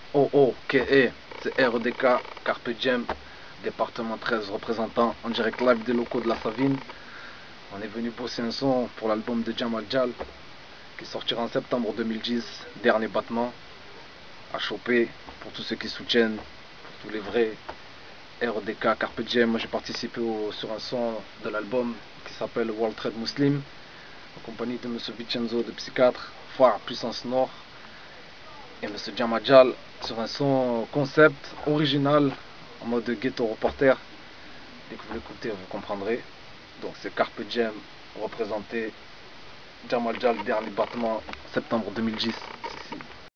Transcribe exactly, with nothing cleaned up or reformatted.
O O K E, c'est R D K, Carpe Diem, département treize, représentant en direct live des locaux de la Savine. On est venu bosser un son pour l'album de Jamal Jal qui sortira en septembre deux mille dix, dernier battement à choper pour tous ceux qui soutiennent, pour tous les vrais. R D K, Carpe Diem, moi j'ai participé au, sur un son de l'album qui s'appelle World Trade Muslim en compagnie de M. Vincenzo de Psychiatre, Phare Puissance Nord et M. Jamal sur un son concept original en mode ghetto reporter. Dès que vous l'écoutez, vous comprendrez. Donc c'est Carpe Diem représenté Jamal Jal, dernier battement septembre deux mille dix.